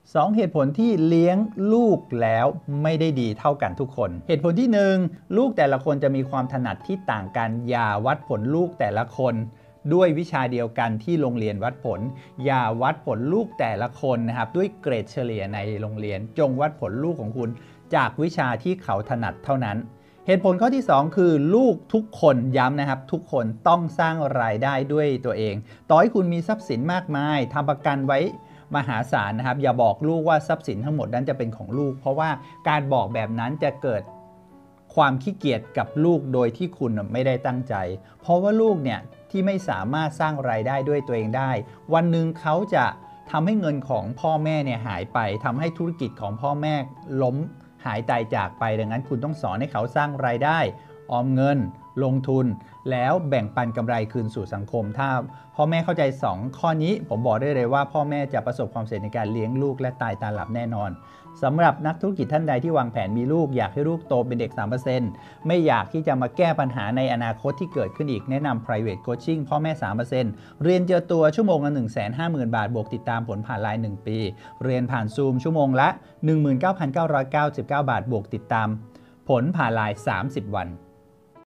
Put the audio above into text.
2เหตุผลที่เลี้ยงลูกแล้วไม่ได้ดีเท่ากันทุกคนเหตุผลที่1ลูกแต่ละคนจะมีความถนัดที่ต่างกันอย่าวัดผลลูกแต่ละคนด้วยวิชาเดียวกันที่โรงเรียนวัดผลอย่าวัดผลลูกแต่ละคนนะครับด้วยเกรดเฉลี่ยในโรงเรียนจงวัดผลลูกของคุณจากวิชาที่เขาถนัดเท่านั้นเหตุผลข้อที่2คือลูกทุกคนย้ำนะครับทุกคนต้องสร้างรายได้ด้วยตัวเองต่อให้คุณมีทรัพย์สินมากมายทำประกันไว้มหาศาลนะครับอย่าบอกลูกว่าทรัพย์สินทั้งหมดนั้นจะเป็นของลูกเพราะว่าการบอกแบบนั้นจะเกิดความขี้เกียจกับลูกโดยที่คุณไม่ได้ตั้งใจเพราะว่าลูกเนี่ยที่ไม่สามารถสร้างรายได้ด้วยตัวเองได้วันหนึ่งเขาจะทำให้เงินของพ่อแม่เนี่ยหายไปทำให้ธุรกิจของพ่อแม่ล้มหายตายจากไปดังนั้นคุณต้องสอนให้เขาสร้างรายได้ออมเงินลงทุนแล้วแบ่งปันกำไรคืนสู่สังคมถ้าพ่อแม่เข้าใจ2ข้อนี้ผมบอกได้เลยว่าพ่อแม่จะประสบความสำเร็จในการเลี้ยงลูกและตายตาหลับแน่นอนสำหรับนักธุรกิจท่านใดที่วางแผนมีลูกอยากให้ลูกโตเป็นเด็ก 3% ไม่อยากที่จะมาแก้ปัญหาในอนาคตที่เกิดขึ้นอีกแนะนำ private coaching พ่อแม่ 3% เรียนเจอตัวชั่วโมงละ 150,000 บาทบวกติดตามผลผ่านไลน์ 1 ปีเรียนผ่านซูมชั่วโมงละ 19,999 บาทบวกติดตามผลผ่านไลน์ 30 วัน